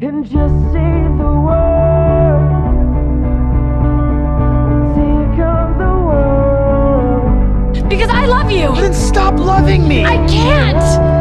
and just say the word. Take on the world. Because I love you! Then stop loving me! I can't!